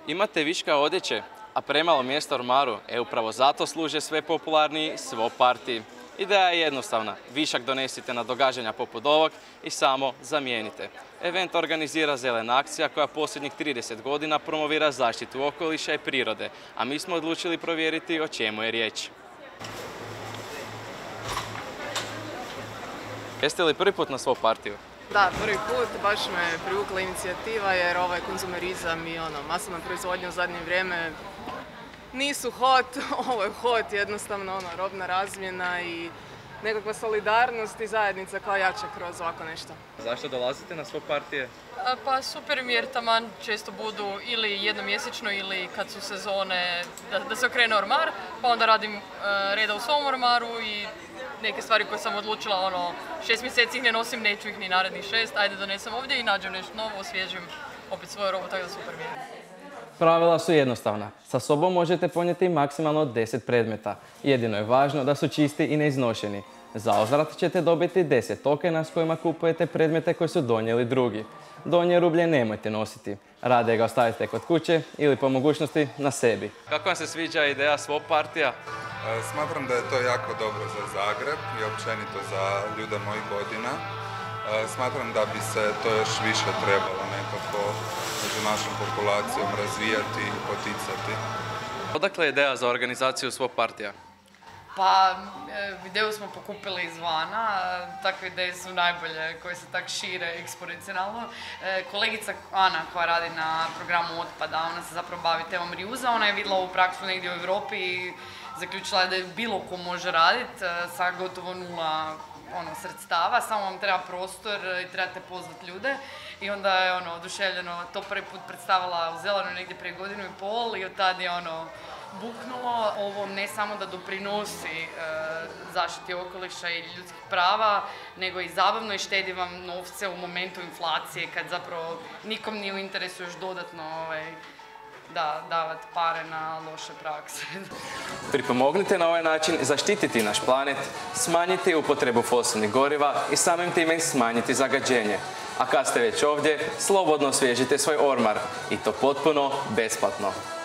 Imate viška odjeće, a premalo mjesta u ormaru, upravo zato služe sve popularniji Swap Party. Ideja je jednostavna, višak donesite na događanja poput ovog i samo zamijenite. Event organizira Zelena akcija koja posljednjih 30 godina promovira zaštitu okoliša i prirode, a mi smo odlučili provjeriti o čemu je riječ. Jeste li prvi put na Swap Partiju? Da, prvi put, baš me privukla inicijativa jer ovaj konzumerizam i masovna proizvodnja u zadnje vrijeme nisu hot, ovo je hot, jednostavno robna razmjena i nekakva solidarnost i zajednica koja jača kroz ovako nešto. Zašto dolazite na Swap Partije? Pa super mi jer taman često budu ili jednomjesečno ili kad su sezone da se okrene ormar, pa onda radim reda u svom ormaru i neke stvari koje sam odlučila 6 mjeseci ih ne nosim, neću ih ni narednih 6, ajde donesem ovdje i nađem nešto novo, osvježim opet svoju robu, tako da super mi je. Pravila su jednostavna. Sa sobom možete ponijeti maksimalno 10 predmeta. Jedino je važno da su čisti i neiznošeni. Zauzvrat ćete dobiti 10 tokena s kojima kupujete predmete koje su donijeli drugi. Donje rublje nemojte nositi. Radije ga ostavite kod kuće ili po mogućnosti na sebi. Kako vam se sviđa ideja Swap Partija? Smatram da je to jako dobro za Zagreb i općenito za ljude mojih godina. Smatram da bi se to još više trebalo nekako među našom populacijom razvijati i poticati. Odakle je ideja za organizaciju Swap Partija? Pa, ideju smo pokupili izvana, takve ideje su najbolje koje se tak šire eksponencijalno. Kolegica Ana koja radi na programu otpada, ona se zapravo bavi temom reuse, ona je vidjela ovu praksu negdje u Europi i zaključila je da je bilo ko može raditi sa gotovo nula sredstava, samo vam treba prostor i trebate pozvati ljude. I onda je oduševljeno to prvi put predstavila u Zelenoj negdje prije 1,5 godina i od tada je buknulo. Ovo ne samo da doprinosi zaštiti okoliša i ljudskih prava, nego i zabavno i štedi vam novce u momentu inflacije kad zapravo nikom nije u interesu još dodatno davati pare na loše prakse. Pripomognite na ovaj način zaštititi naš planet, smanjiti upotrebu fosilnih goriva i samim time smanjiti zagađenje. A kad ste već ovdje, slobodno osvježite svoj ormar i to potpuno besplatno.